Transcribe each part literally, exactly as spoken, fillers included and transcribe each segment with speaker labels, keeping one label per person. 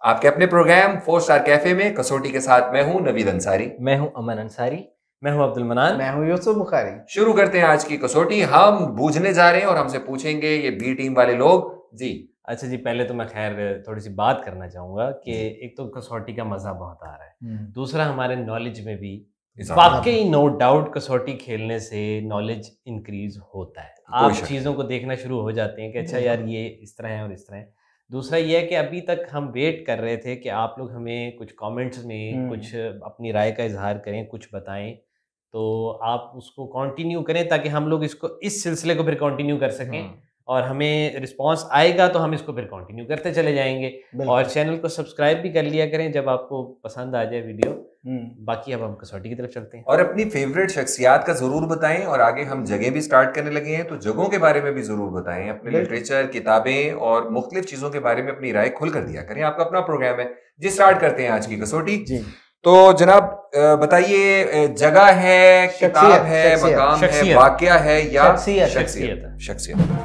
Speaker 1: आपके अपने programme four star cafe में कसौटी के साथ मैं हूं नवीद अंसारी,
Speaker 2: मैं हूं अमन अंसारी, मैं हूं अब्दुल मनान,
Speaker 3: मैं हूं यूसुफ बुखारी।
Speaker 1: शुरू करते हैं आज की कसौटी। हम बूझने जा रहे हैं और हमसे पूछेंगे ये बी टीम वाले लोग जी।
Speaker 2: अच्छा जी, पहले तो मैं खैर थोड़ी सी बात करना चाहूंगा कि एक तो कसौटी का मजा बहुत आ रहा है, दूसरा हमारे नॉलेज में भी वाकई नो डाउट कसौटी खेलने से नॉलेज इंक्रीज होता है। आप चीज़ों को देखना शुरू हो जाते हैं कि अच्छा यार ये इस तरह है और इस तरह है। दूसरा ये है कि अभी तक हम वेट कर रहे थे कि आप लोग हमें कुछ कमेंट्स में कुछ अपनी राय का इजहार करें, कुछ बताएं, तो आप उसको कंटिन्यू करें ताकि हम लोग इसको इस सिलसिले को फिर कंटिन्यू कर सकें और हमें रिस्पांस आएगा तो हम इसको फिर कंटिन्यू करते चले जाएंगे। और चैनल को सब्सक्राइब भी कर लिया करें जब आपको पसंद आ जाए वीडियो। बाकी अब हम कसौटी की तरफ चलते हैं
Speaker 1: और अपनी फेवरेट शख्सियात का जरूर बताएं और आगे हम जगह भी स्टार्ट करने लगे हैं तो जगहों के बारे में भी जरूर बताएं। अपने लिटरेचर, किताबें और मुख्तलिफ चीजों के बारे में अपनी राय खुल कर दिया करें। आपका अपना प्रोग्राम है जी। स्टार्ट करते हैं आज की कसौटी। तो जनाब बताइए, जगह है, किताब है, मकाम है, वाकया है या शख्सियत? शख्सियत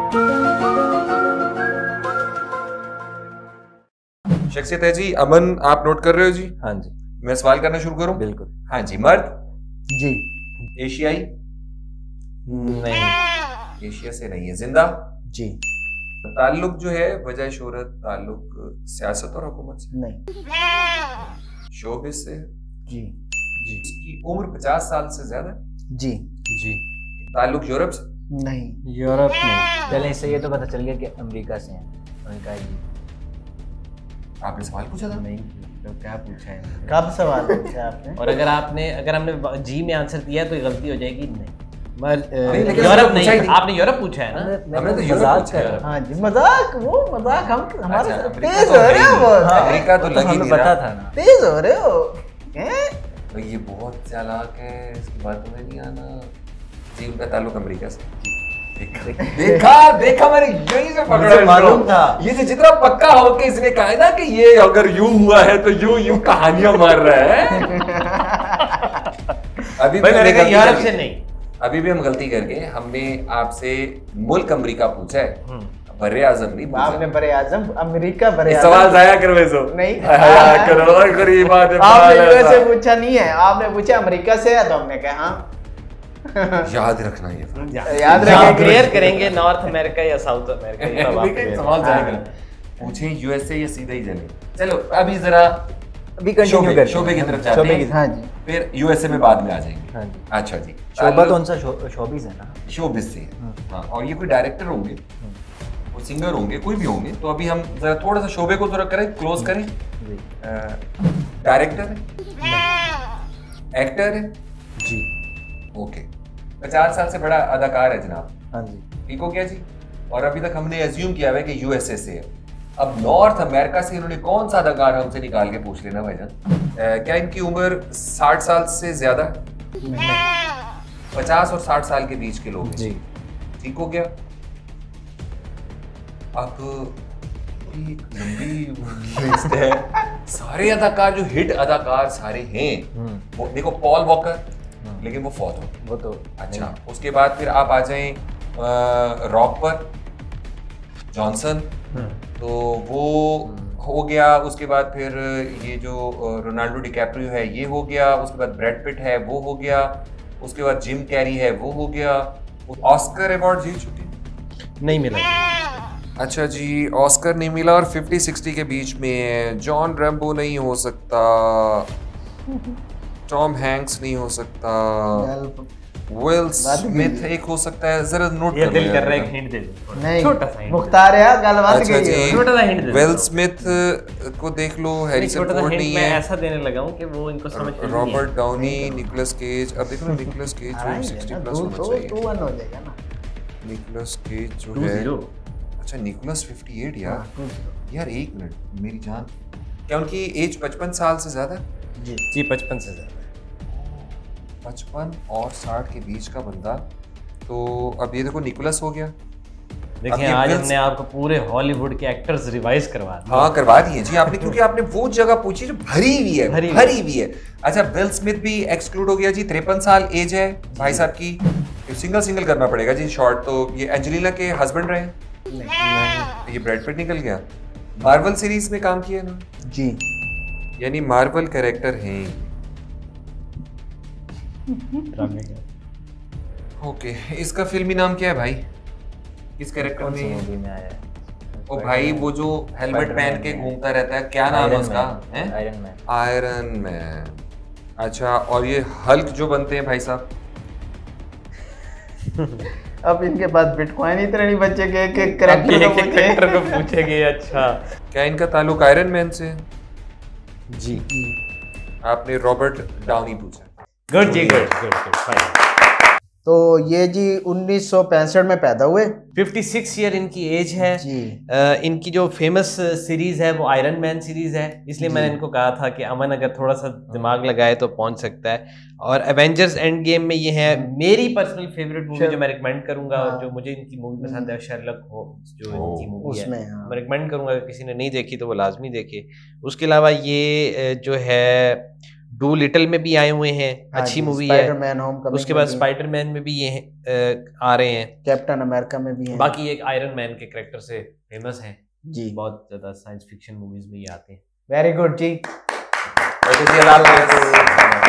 Speaker 1: शख्सियत है जी। अमन आप नोट कर रहे हो जी?
Speaker 2: हाँ जी।
Speaker 1: मैं सवाल करना शुरू करूं?
Speaker 2: बिल्कुल।
Speaker 1: हाँ जी। मर्द?
Speaker 3: जी।
Speaker 1: एशियाई?
Speaker 2: नहीं।
Speaker 1: एशिया से नहीं है। जिंदा?
Speaker 3: जी।
Speaker 1: ताल्लुक जो है, वजह शोहरत, ताल्लुक सियासत और हुकूमत से?
Speaker 3: नहीं।
Speaker 1: शोबिस से?
Speaker 3: जी।
Speaker 1: जी। इसकी उम्र पचास साल से ज्यादा?
Speaker 3: जी।
Speaker 2: जी।
Speaker 1: ताल्लुक यूरोप से?
Speaker 3: नहीं।
Speaker 2: यूरोप नहीं।
Speaker 4: चले, इससे ये तो पता चल गया कि अमेरिका से हैं। अमेरिका ही।
Speaker 1: आपने सवाल पूछा था?
Speaker 2: नहीं, तो क्या पूछा है?
Speaker 3: कब सवाल पूछा आपने?
Speaker 2: और अगर आपने अगर हमने जी में आंसर दिया तो गलती हो जाएगी। नहीं,
Speaker 1: नहीं,
Speaker 2: यूरोप नहीं, नहीं। आपने यूरोप पूछा है ना?
Speaker 1: हमने तो यूरोप पूछा है।
Speaker 3: हाँ जी, मजाक, वो मजाक हम हमारे
Speaker 1: अच्छा,
Speaker 3: तेज हो रहे हो।
Speaker 1: अमेरिका तो लगी नहीं
Speaker 4: पता था ना।
Speaker 3: तेज हो रहे हो हैं?
Speaker 1: तो ये बहुत चालाक है, इसकी बातों में नहीं आना जी। उनका ताल्लुक अमेरिका से। देखा देखा मैंने यहीं से पकड़ा,
Speaker 3: मालूम था
Speaker 1: ये जो जितना पक्का हो के इसने कहा है ना कि ये अगर यूं हुआ है तो यूं यूं कहानियां मार रहा है। अभी भी
Speaker 2: यूरोप से नहीं,
Speaker 1: अभी भी हम गलती करके हमने आपसे मुल्क अमेरिका पूछा है, बरे आजम नहीं पूछा।
Speaker 3: आपने बरे आजम अमेरिका बरे
Speaker 1: सवाल जाया करो सो
Speaker 3: नहीं
Speaker 1: करो गरीब बात है।
Speaker 3: आपने यूएसए पूछा नहीं है, आपने पूछा अमेरिका से है तो हमने कहा हाँ।
Speaker 1: याद रखना ये
Speaker 3: याद रखेंगे,
Speaker 2: क्लियर करेंगे नॉर्थ अमेरिका या साउथ अमेरिका।
Speaker 1: लेकिन सवाल जाएगा, पूछे यूएसए या सीधा ही चले। चलो अभी जरा
Speaker 4: अभी कंटिन्यू करते
Speaker 1: शोबे की तरफ जाते हैं।
Speaker 3: हाँ जी।
Speaker 1: फिर यूएसए में बाद में आ जाएंगे।
Speaker 4: हाँ जी।
Speaker 1: अच्छा जी।
Speaker 4: शोभा कौन सा? शोबिस है ना?
Speaker 1: शोबिस से। हाँ, और ये कोई डायरेक्टर होंगे, वो सिंगर होंगे, कोई भी होंगे। तो अभी हम जरा थोड़ा सा शोबे को थोड़ा करें, क्लोज करें। डायरेक्टर है, एक्टर है
Speaker 4: जी।
Speaker 1: ओके। पचास साल से बड़ा अदाकार है जनाब।
Speaker 4: हाँ जी।
Speaker 1: ठीक हो गया जी। और अभी तक हमने एज्यूम किया है कि यूएसए से है। अब नॉर्थ अमेरिका से इन्होंने कौन सा अदाकार हमसे निकाल के पूछ लेना भाईजान। क्या इनकी उम्र साठ साल से ज्यादा? पचास और साठ साल के बीच के लोग हैं जी। ठीक हो गया। अब लंबी लिस्ट है। सारे अदाकार जो हिट अदाकार सारे हैं, वो देखो पॉल वॉकर, लेकिन वो फौत हो
Speaker 4: वो तो
Speaker 1: अच्छा। उसके बाद फिर आप आ जाएं रॉपर जॉनसन, तो वो हो गया। उसके बाद फिर ये जो रोनाल्डो डिकैप्रियो है ये हो गया। उसके बाद ब्रैड पिट है वो हो गया। उसके बाद जिम कैरी है वो हो गया। ऑस्कर अवार्ड जीत चुके
Speaker 2: नहीं मिला।
Speaker 1: अच्छा जी, ऑस्कर नहीं मिला और फिफ्टी सिक्सटी के बीच में है। जॉन रैम्बो नहीं हो सकता, टॉम हैंक्स नहीं हो सकता, विल स्मिथ एक हो सकता है। जरा नोट
Speaker 2: ये दिल कर रहा है, हिंट दे दो
Speaker 3: नहीं,
Speaker 2: छोटा सा हिंट।
Speaker 3: मुख्तार है गलबात
Speaker 1: अच्छा जी,
Speaker 2: छोटा सा हिंट दे दो।
Speaker 1: विल स्मिथ को देख लो, हैरिसन फोर्ड नहीं है।
Speaker 2: मैं ऐसा देने लगा हूं कि वो इनको समझ में
Speaker 1: रॉबर्ट डाउनी, निकोलस केज। अब देखो ना, निकोलस केज जो सिक्सटी प्लस होना चाहिए।
Speaker 3: टू वन हो जाएगा ना।
Speaker 1: निकोलस केज जो है, अच्छा निकोलस फिफ्टी एट यार। यार एक मिनट मेरी जान, क्या उनकी एज पचपन साल से ज्यादा?
Speaker 2: जी जी, पचपन से ज्यादा।
Speaker 1: पचपन और साठ के बीच का बंदा। तो अब ये देखो निकोलस हो गया।
Speaker 2: देखिए आज हमने आपको पूरे हॉलीवुड के एक्टर्स रिवाइज करवा दिए।
Speaker 1: हाँ करवा दिए जी आपने, क्योंकि आपने वो जगह पूछी जो भरी हुई है, भरी, भरी हुई है। अच्छा विल स्मिथ भी एक्सक्लूड हो गया जी, तिरपन साल एज है भाई साहब की। सिंगल सिंगल करना पड़ेगा जी शॉर्ट। तो ये एंजेलिना के हस्बैंड रहे, ये ब्रैड पिट निकल गया। मार्वल सीरीज में काम किया ना
Speaker 3: जी,
Speaker 1: यानी मार्वल कैरेक्टर हैं। ओके, इसका फिल्मी नाम क्या है भाई? किस कैरेक्टर
Speaker 4: कौन सी
Speaker 1: में?
Speaker 4: मूवी में आया है?
Speaker 1: ओ भाई वो जो हेलमेट पहन के घूमता रहता है, क्या नाम है उसका?
Speaker 4: Iron Man.
Speaker 1: Iron Man. अच्छा, और ये हल्क जो बनते हैं भाई साहब?
Speaker 3: अब इनके पास बिटकॉइन इतने नहीं बचे कि एक एक कैरेक्टर
Speaker 2: को पूछेंगे। अच्छा,
Speaker 1: क्या इनका ताल्लुक आयरन मैन से है?
Speaker 2: जी,
Speaker 1: आपने रॉबर्ट डाउनी पूछा।
Speaker 2: गुड जी, गुड गुड गुड, फाइन।
Speaker 3: तो ये जी उन्नीस सौ पैंसठ में पैदा हुए।
Speaker 2: छप्पन ईयर इनकी एज है
Speaker 3: जी।
Speaker 2: uh, इनकी जो फेमस सीरीज है वो आयरन मैन सीरीज है, इसलिए मैंने इनको कहा था कि अमन अगर थोड़ा सा दिमाग लगाए तो पहुंच सकता है। और एवेंजर्स एंड गेम में ये है मेरी पर्सनल फेवरेट मूवी जो मैं रिकमेंड करूंगा।
Speaker 3: हाँ।
Speaker 2: और जो मुझे इनकी मूवी पसंद है शर्लक होम्स, जो इनकी मूवी है
Speaker 3: उसमें हाँ।
Speaker 2: मैं रिकमेंड करूंगा, अगर किसी ने नहीं देखी तो वो लाजमी देखे। उसके अलावा ये जो है डू लिटिल में भी आए हुए हैं, अच्छी मूवी है।
Speaker 3: स्पाइडरमैन होमकमिंग
Speaker 2: उसके बाद स्पाइडरमैन में भी ये आ, आ रहे हैं,
Speaker 3: कैप्टन अमेरिका में भी हैं।
Speaker 2: बाकी एक आयरन मैन के कैरेक्टर से फेमस हैं
Speaker 3: जी,
Speaker 2: बहुत ज्यादा साइंस फिक्शन मूवीज में ये आते हैं।
Speaker 3: वेरी गुड जी।
Speaker 1: जी, अल्लाह हाफ़िज़।